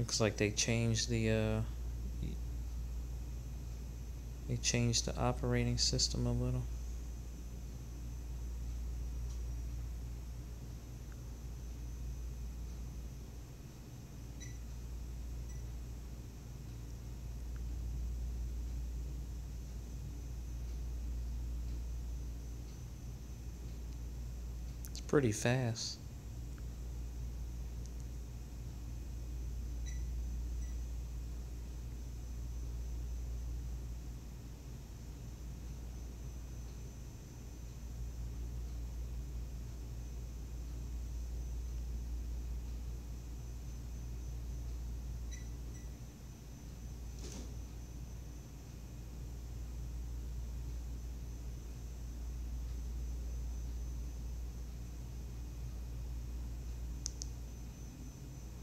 Looks like they changed the operating system a little. It's pretty fast.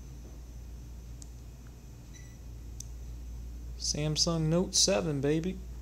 Samsung Note 7, baby.